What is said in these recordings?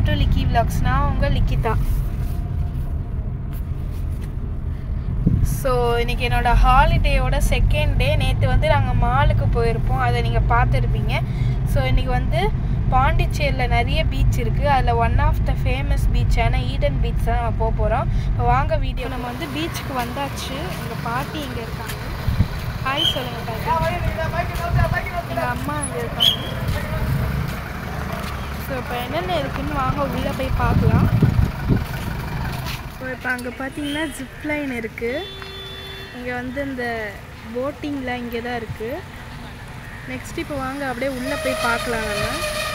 Welcome to Leakey vlogs. நான் உங்கள் Likitha. So இன்றைக்கி என்னோடய ஹாலிடேயோட செகண்ட் டே. நேற்று வந்து நாங்கள் மாலுக்கு போயிருப்போம், அதை நீங்கள் பார்த்துருப்பீங்க. ஸோ இன்றைக்கி வந்து பாண்டிச்சேரியில் நிறைய பீச் இருக்குது. அதில் ஒன் ஆஃப் த ஃபேமஸ் பீச்சான ஈடன் பீச் தான் நம்ம போக போகிறோம். இப்போ வாங்க வீடியோ. நம்ம வந்து பீச்சுக்கு வந்தாச்சு. எங்கள் பாட்டி இங்கே இருக்காங்க. ஹாய் சொல்லுங்கள் பாட்டி. எங்கள் அம்மா இங்கே இருக்காங்க. ஸோ இப்போ என்னென்ன இருக்குதுன்னு வாங்க உள்ளே போய் பார்க்கலாம். ஸோ இப்போ அங்கே பார்த்தீங்கன்னா ஜிப்லைன் இருக்குது. இங்கே வந்து இந்த போட்டிங்லாம் இங்கே தான் இருக்குது. நெக்ஸ்ட் இப்போ வாங்க அப்படியே உள்ளே போய் பார்க்கலாம். நம்ம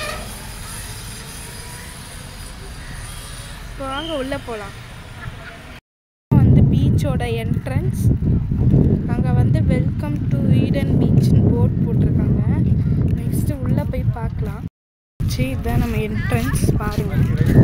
இப்போ வாங்க உள்ளே போகலாம். வந்து பீச்சோட என்ட்ரன்ஸ். அங்கே வந்து வெல்கம் டு ஈடன் பீச்னு போர்ட் போட்டிருக்காங்க. நெக்ஸ்ட்டு உள்ளே போய் பார்க்கலாம். இதுதான் நம்ம என்ட்ரன்ஸ் பாருங்கள்.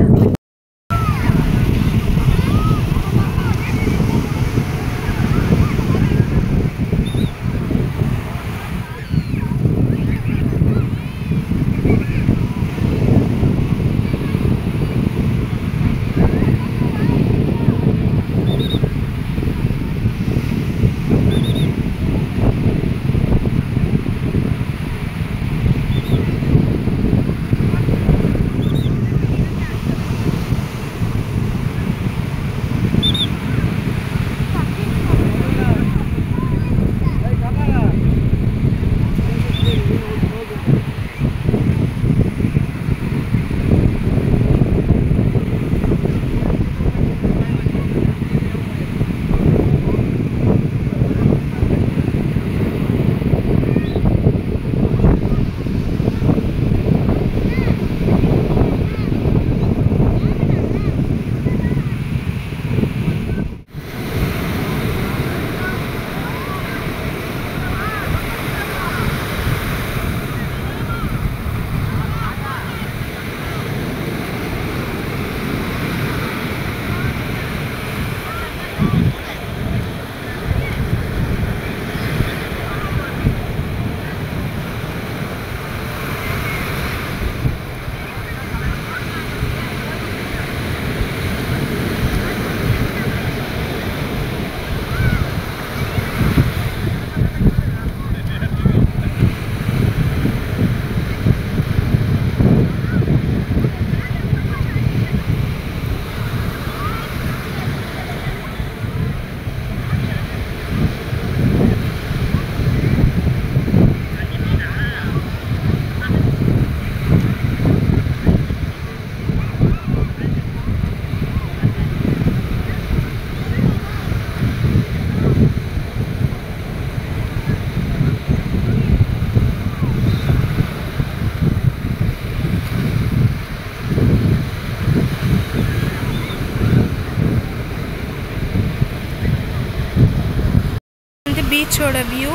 பீச்சோட வியூ.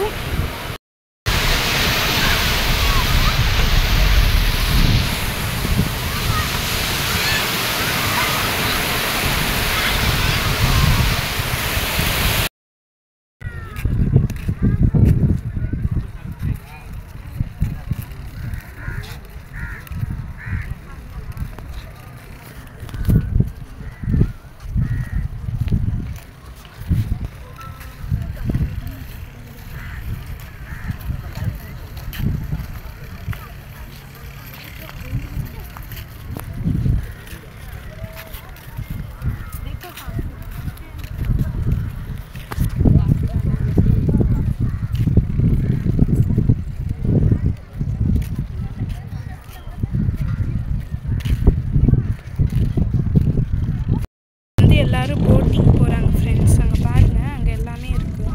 எல்லாரும் போட்டிங் போகிறாங்க ஃப்ரெண்ட்ஸ். அங்கே பாருங்கள், அங்கே எல்லாமே இருக்குது.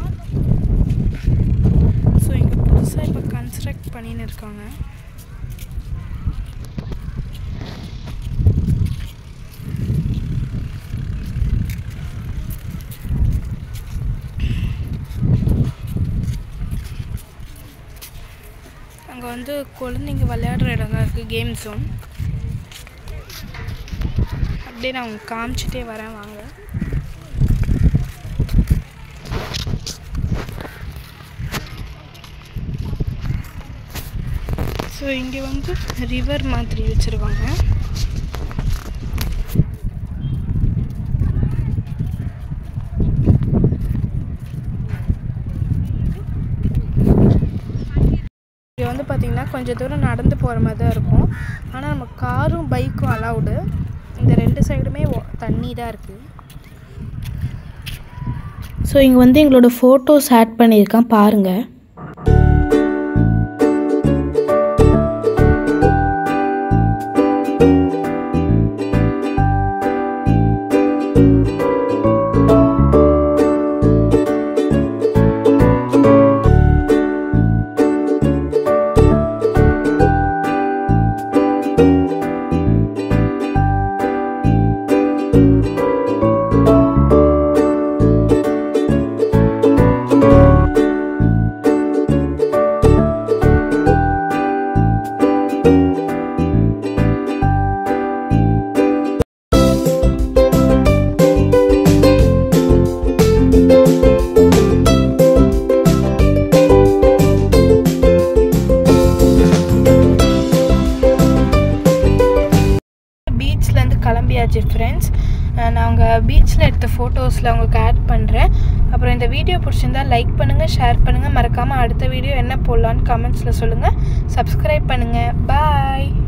ஸோ இங்கே புதுசாக இப்போ கன்ஸ்ட்ரக்ட் பண்ணின்னு இருக்காங்க. அங்கே வந்து குழந்தைங்க விளையாடுற இடம் தான் இருக்குது, கேம் ஜோன். அப்படியே நான் உங்களுக்கு காமிச்சிட்டே வரேன் வாங்க. ஸோ இங்கே வந்து ரிவர் மாதிரி வச்சுருக்காங்க. போகலாம். கொஞ்சம் தூரம் நடந்து போகிற மாதிரி தான் இருக்கும். ஆனால் நம்ம காரும் பைக்கும் அலவுடு. இந்த 2 சைடுமே தண்ணி தான் இருக்குது. ஸோ இங்கே வந்து எங்களோட ஃபோட்டோஸ் ஆட் பண்ணியிருக்கேன் பாருங்கள். கிளம்பியாச்சு ஃப்ரெண்ட்ஸ். நான் உங்கள் பீச்சில் எடுத்த ஃபோட்டோஸில் உங்களுக்கு ஆட் பண்ணுறேன். அப்புறம் இந்த வீடியோ பிடிச்சிருந்தால் லைக் பண்ணுங்கள், ஷேர் பண்ணுங்கள். மறக்காமல் அடுத்த வீடியோ என்ன போடலான்னு கமெண்ட்ஸில் சொல்லுங்கள். சப்ஸ்கிரைப் பண்ணுங்கள். பாய்.